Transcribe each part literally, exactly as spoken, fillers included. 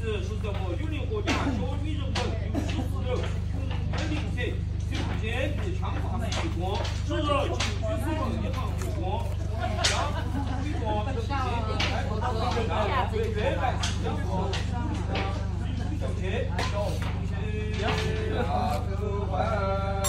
子是咱们玉林国家教育人本有十四人，共二零岁，首先与长发为光，是人请居士们一行为光，将为光正心来不到为人为原来相光，小钱小钱呀，各位。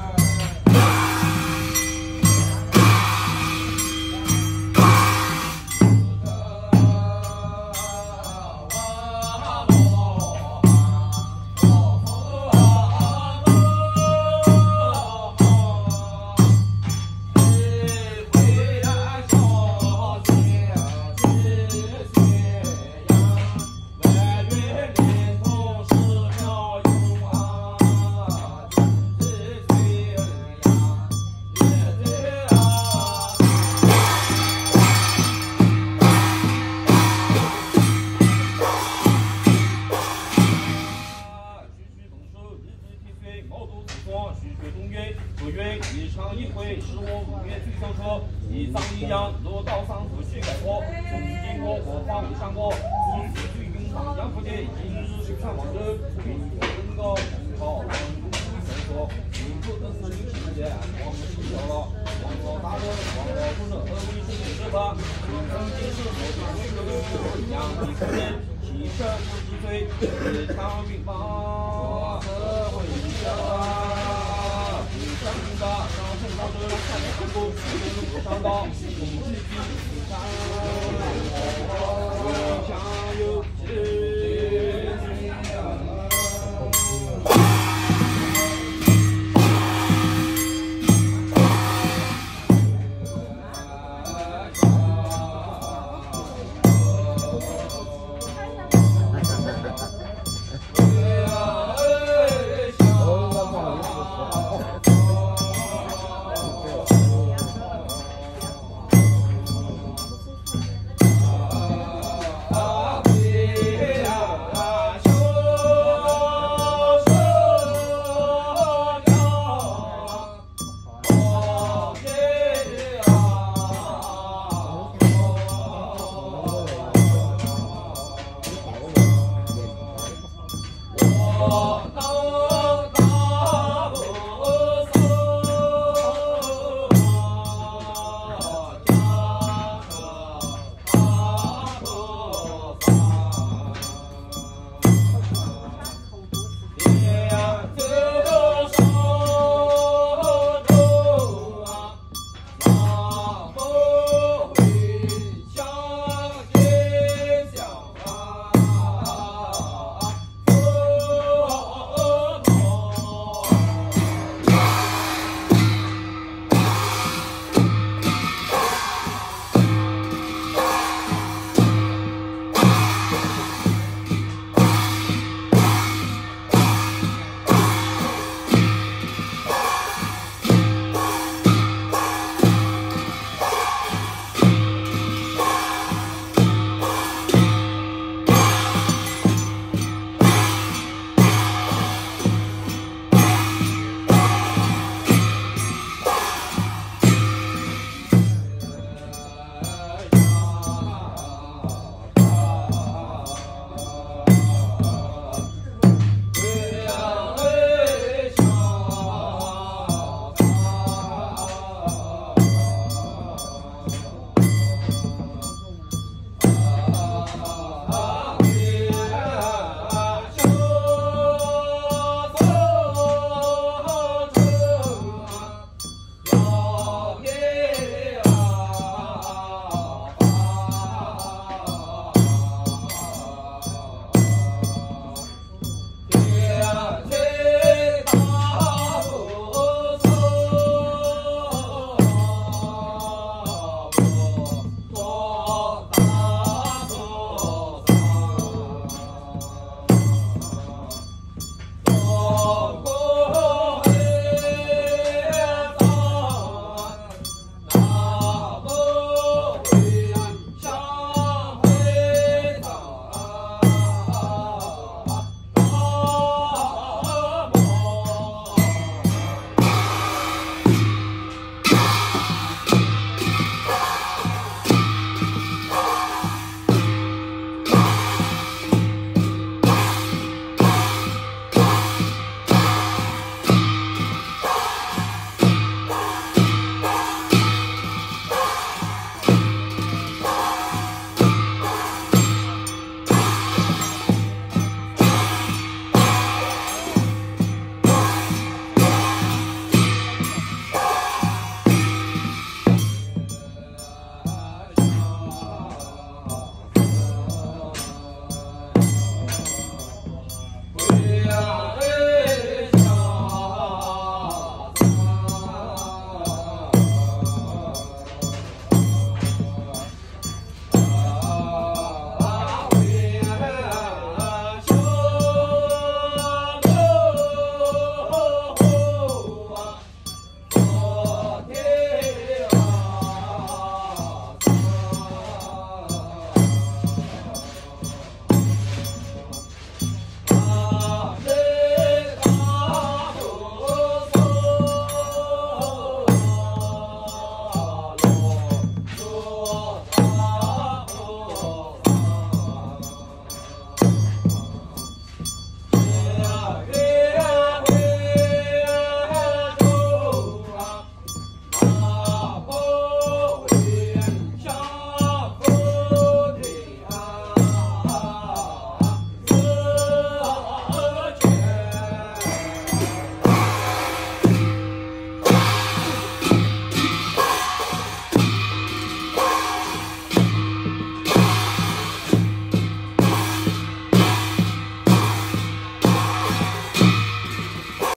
一场一回，是我五月最想说。一张一样，落刀上不许改过。从今我我方未上过，一次最永长杨福杰，今日水上王者，云游登高，好王公神说，民不等人世间，王们洗掉了，王老大人，王老主人，何为是你这吧？你曾经是我的贵人，杨的夫人，七十五十岁，一场兵法，社会家。 上兵的，上阵到这，看着不，不上道，不知己，上。